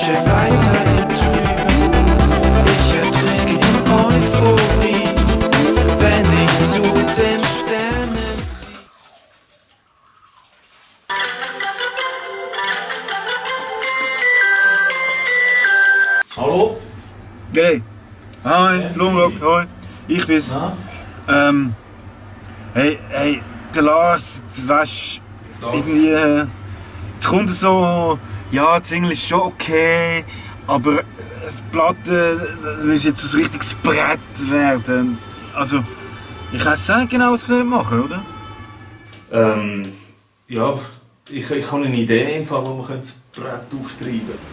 Schwäche weiter im Trüben. Ich ertrinke in Euphorie, wenn ich zu den Sternen ziehe. Hallo? Hey. Hi, Flumrock, hoi. Ich bin's. Hey, der Lars, du weißt, irgendwie, jetzt kommt er so, ja, die Single ist schon okay, aber das Platte, das müsste jetzt ein richtiges Brett werden. Also, ich weiß nicht genau, was wir machen, oder? Ja, ich habe eine Idee, im Fall, wo wir das Brett auftreiben können.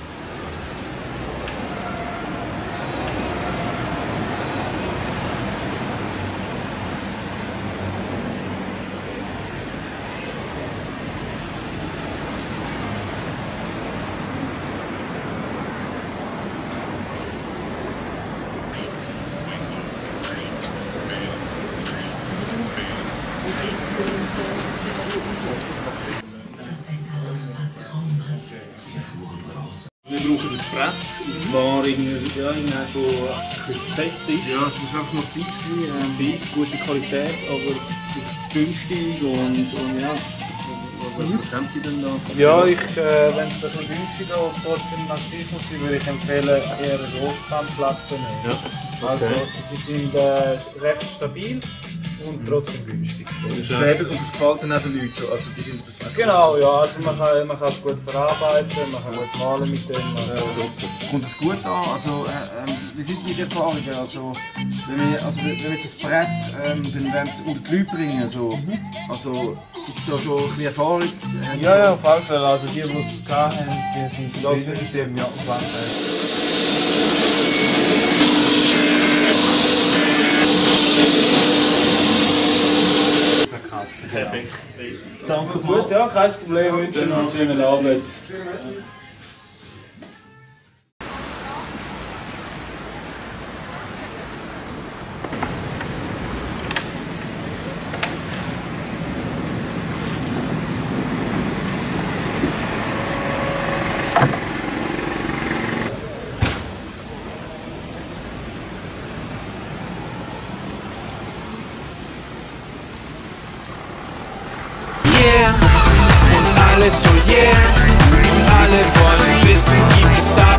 Wir brauchen das Brett, und zwar irgendwie so fett ist. Ja, es muss einfach massiv sein. Massiv, gute Qualität, aber günstig und ja. Was haben Sie denn da? Ja, wenn es ein bisschen günstiger und trotzdem massiv muss sein, würde ich empfehlen, eher Großspannplatten nehmen. Ja, okay. Also, die sind recht stabil und trotzdem günstig. Und das gefällt dann auch den Leuten so? Also die finden das Genau, ja, also man kann es gut verarbeiten, man kann gut malen mit dem. Also. Kommt es gut an? Also, wie sind Ihre Erfahrungen? Also, wenn wir jetzt ein Brett dann unter die Leute bringen, also gibt es da schon ein bisschen Erfahrung? Ja, auf alle Fälle. Also die es gehabt haben, die sind zufrieden mit dem, ja, Perfekt. Danke gut, ja, kein Problem, wünsche noch einen schönen Abend. Und alles so yeah, alle wollen wissen, gibt es da